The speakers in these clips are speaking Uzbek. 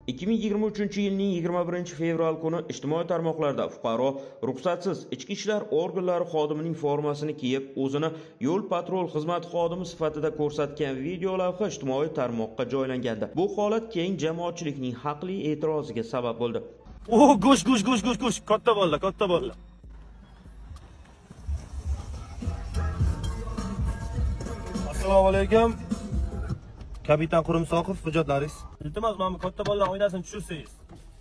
2023-yilning 21-fevral kuni ijtimoiy tarmoqlarda fuqaro ruxsatsiz ichki ishlar organlari xodimining formasini kiyib, o'zini yo'l patrul xizmati xodimi sifatida ko'rsatgan video lavha ijtimoiy tarmoqqa joylangandi. Bu holat keng jamoatchilikning haqli e'tiroziga sabab bo'ldi. Go'sh, katta bo'ldi. Assalomu alaykum. Kapitan Qurimsoqov, hujjatlaringiz. Iltimos, mana bu katta bolalar oynasini tushirsangiz.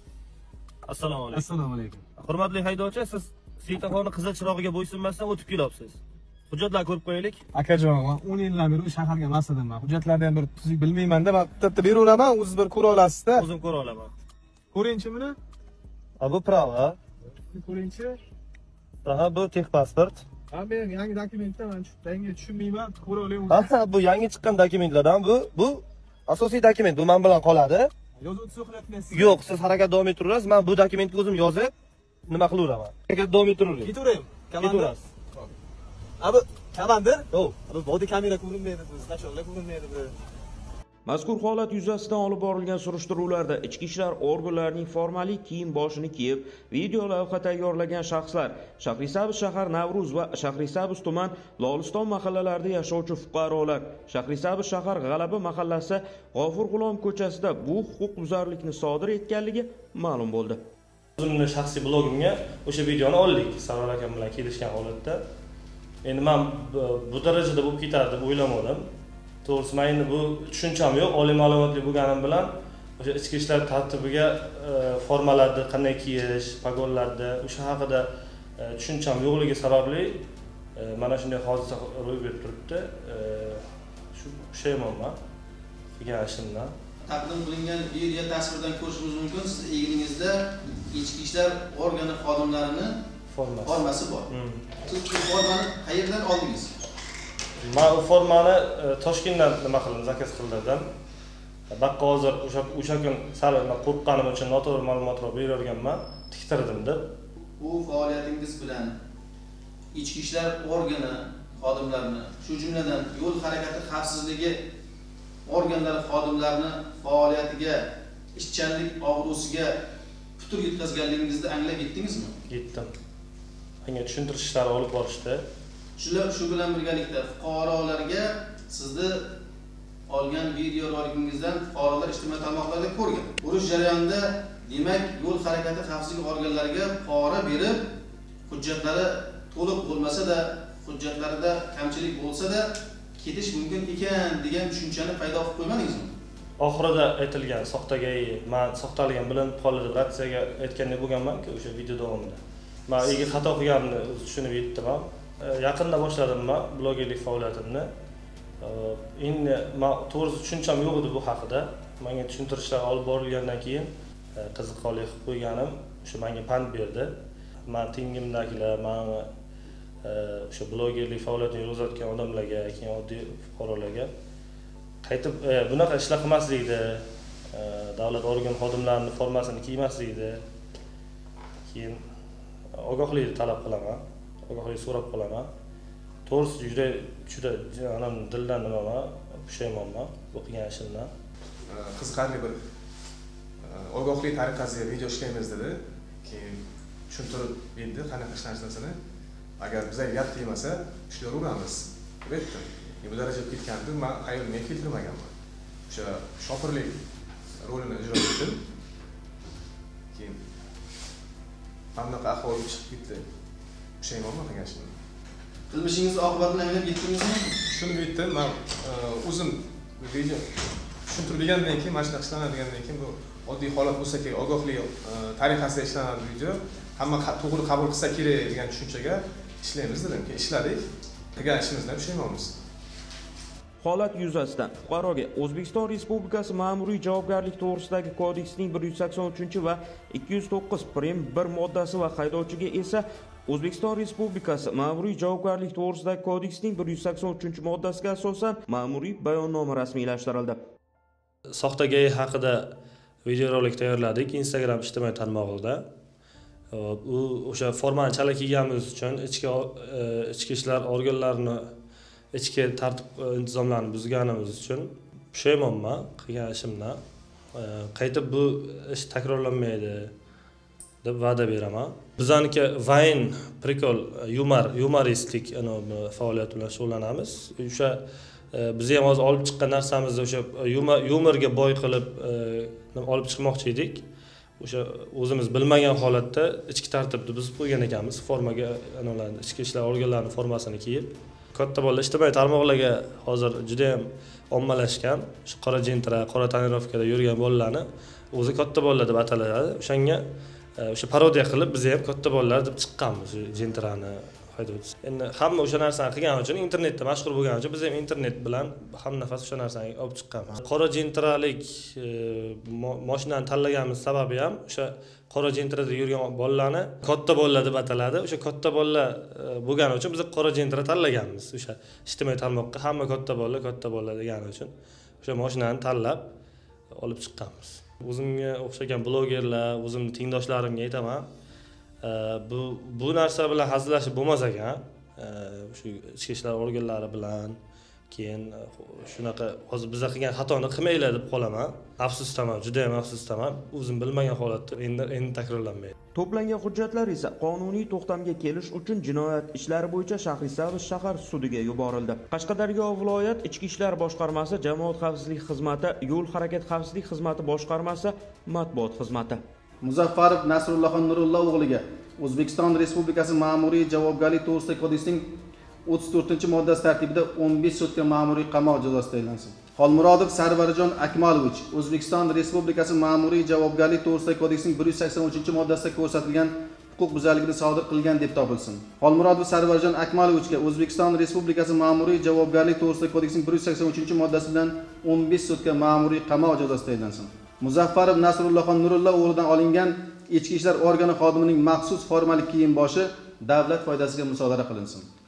Assalomu alaykum. Assalomu alaykum. Hurmatli haydovchi, siz svetoforni qizil chirog'iga bo'ysunmasdan o'tib kelyapsiz. Hujjatlarni ko'rib qo'yaylik. Akajon, men 10 yildan beri bu shaharga mas'ulman. Hujjatlarni ham bir tuzuk bilmayman-da, men bitta beraveraman, o'zingiz bir ko'ra olasiz-da. O'zim ko'ra olaman. Ko'ring-chi buni. Bu prava. Ko'ring-chi. Aha, bu texpasport. Men yangi dokumentda men yangi tushunmayman, ko'ra olayman. Aha, bu yangi chiqqan dokumentlardan bu asosiy dokument. Bu men bilan qoladi. Yozib so'qlatmaysiz. Yo'q, siz harakat davom ettiraverasiz. Men bu dokumentni o'zim yozib, nima qilaveraman. Harakat davom ettiravering. Ketaveraymi? Ketaverasiz. Abi, kamandir? Yo'q. Bu body kamera ko'rinmaydi, bu stachonlar ko'rinmaydi bu. Mazkur holat yuzasidan olib borilgan surishtiruvlarda ichki ishlar organlarining formalik kiyim boshini kiyib, video lavha tayyorlagan shaxslar Shahrisabz shahar Navruz va Shahrisabz tuman Loliston mahallalarida yashovchi fuqarolar Shahrisabz shahar G'alaba mahallasi G'ofur G'ulom ko'chasida bu huquqbuzarlikni sodir etganligi ma'lum bo'ldi. O'zimning shaxsiy blogimga o'sha videoni oldik, Sarvar akam bilan kelishgan holatda. Endi men bu darajada bo'lib ketadi deb o'ylamadim. To'g'risi, men endi bu tushuncham yo'q. Oliy ma'lumotli bo'lganim bilan o'sha ichki ishlar tartibiga formalarni qanday kiyish, pagonlarni o'sha haqida tushuncham yo'qligi sababli mana shunday hodisa ro'y berib turibdi. Shu pushaymonman qilgan ishimdan. Taqdim qilingan video tasvirdan ko'rishingiz mumkin. Siz egingizda ichki ishlar organi xodimlarining formasi bor. Siz bu formani qayerdan oldingiz? Men u formani Toshkentdan nima qildim, zakaz qildim. Baqqa hozir o'sha kun sal qo'rqqanim uchun noto'g'ri ma'lumotlar beraverganman, tiktirdim deb. Bu faoliyatingiz bilan ichki ishlar organi xodimlarini, shu jumladan yo'l harakati xavfsizligi organlari xodimlarini faoliyatiga, ishchanlik og'rusiga putur yetkazganligingizni anglab yetdingizmi? Yetdim. Menga tushuntirish ishlari olib borishdi. Shu bilan birgalikda fuqarolarga sizni olgan video roligingizdan fuqarolar ijtimoiy tarmoqlarda ko'rgan. Urush jarayonida demak yo'l harakati xavfsizlik organlariga pora berib, hujjatlari to'liq bo'lmasa-da, hujjatlarida kamchilik bo'lsa-da ketish mumkin ekan degan tushunchani paydo qilib qo'ymadingizmi? Oxirida aytilgan soxtaga, men soxtaligim bilan qoldi, ratsiyaga aytgandek bo'lganman-ku o'sha video davomida. Men ega xato qilganimni tushunib yetdim. Yaqinda boshladim men blogerlik faoliyatimni. Endi men to'g'risi tushuncham yo'q edi bu haqida. Menga tushuntirishlar olib borilgandan keyin qiziqarli qilib qo'yganim o'sha menga pand berdi. Men tengimdagilar, men o'sha blogerlik faoliyatini yurgizayotgan odamlarga, keyin oddiy fuqarolarga qaytib bunaqa ishlar qilmaslikni, davlat organ xodimlarining formasini kiymaslikni, keyin ogohlikni talab qilaman. Ogohlik so'rab qolaman. To'g'risi juda dildan nimaman, pushaymonman bu qilgan ishimdan. Qiziqarli bir ogohlik tariqasida video ishlaymiz dedi. Keyin tushuntirib berdi qanaqa ishlanishini. Agar bizga gap tegmasa, ishlayveramiz deb aytdi. Bu darajaga ketganda men hayolimga keltirmaganman. O'sha shofirlik rolini ijro etdim. Keyin qanaqa ahvol chiqib ketdi. Pushaymonman qilgan ishimdan. Qilmishingiz oqibatini anglab yetdingizmi? Tushunib yetdim. Men o'zim video tushuntirilgandan keyin, mana shunaqa ishlanadigandan keyin bu oddiy holat bo'lsa kerak, ogohlik tariqasida ishlanadi video. Hamma to'g'ri qabul qilsa kerak degan tushunchaga ishlaymiz dedim. Keyin ishladik. Qilgan ishimizdan pushaymonmiz. Holat yuzasidan fuqaroga O'zbekiston Respublikasi Ma'muriy javobgarlik to'g'risidagi kodeksining 183 va 209 prim 1 moddasi va haydovchiga esa O'zbekiston Respublikasi Ma'muriy javobgarlik to'g'risidagi kodeksining 183 moddasiga asosan ma'muriy bayonnoma rasmiylashtirildi. Soxtaga haqida videorolik tayyorladik Instagram ijtimoiy tarmog'ida. U o'sha formani chala kiyganimiz uchun ichki ishlar organlarini ichki tartib intizomlarini buzganimiz uchun pushaymonman qilgan ishimdan. qaytib bu ish takrorlanmaydi deb va'da beraman. Bizaniki vayn, prikol, yumoristik faoliyat bilan shug'ullanamiz. O'sha biz ham hozir olib chiqqan narsamizni o'sha yumorga boy qilib olib chiqmoqchi edik. O'sha o'zimiz bilmagan holatda ichki tartibni buzib qo'ygan ekanmiz. Formaga ichki ishlar organlarining formasini kiyib, katta bolalar ijtimoiy tarmoqlarga hozir juda ham ommalashgan, shu qora jentira, qora tonirovkada yurgan bolalarni o'zi katta bolalar deb ataladi. O'shanga o'sha parodiya qilib biz ham katta bolalar deb chiqqanmiz jentirani haydovchi. Endi hamma o'sha narsani qilgani uchun internetda mashhur bo'lgani uchun biz ham internet bilan hamnafas o'sha narsani olib chiqqanmiz. Qora jentiralik mashinani tanlaganimiz sababi ham o'sha qora jentirada yurgan bolalarni katta bolalar deb ataladi. O'sha katta bolalar bo'lgani uchun biz qora jentira tanlaganmiz. O'sha ijtimoiy tarmoqqa hamma katta bolalar degani uchun o'sha mashinani tanlab olib chiqqanmiz. O'zimga o'xshagan blogerlar, o'zimning tengdoshlarimga aytaman, bu narsa bilan hazillashib bo'lmas ekan. Shu ichki ishlar organlari bilan keyin shunaqa hozir bizlar qilgan xatoni qilmanglar deb qolaman. Afsusdaman, juda ham afsusdaman. O'zim bilmagan holatda endi takrorlanmaydi. To'plangan hujjatlar esa qonuniy to'xtamga kelish uchun jinoyat ishlari bo'yicha Shahrisabz shahar sudiga yuborildi. Qashqadaryo viloyat Ichki ishlar boshqarmasi, Jamoat xavfsizlik xizmati, Yo'l harakati xavfsizlik xizmati boshqarmasi matbuot xizmati. Muzaffarov Nasrullaxon Nurullo o'g'liga O'zbekiston Respublikasi ma'muriy javobgarlik to'g'risidagi kodeksning 34-moddasi tartibida 15 sutka ma'muriy qamoq jazosi tayinlansin. Xolmurodov Sarvarjon Akmalovich O'zbekiston Respublikasi ma'muriy javobgarlik to'g'risidagi kodeksning 183-moddasida ko'rsatilgan huquq buzarligini sodir qilgan deb topilsin. Xolmurodov Sarvarjon Akmalovichga O'zbekiston Respublikasi ma'muriy javobgarlik to'g'risidagi kodeksning 183-moddasi bilan 15 sutka ma'muriy qamoq jazosi tayinlansin. Muzaffarov Nasrullaxon Nurullo o'g'lidan olingan ichki ishlar organi xodimining maxsus formalik kiyim boshi davlat foydasiga musodara qilinsin.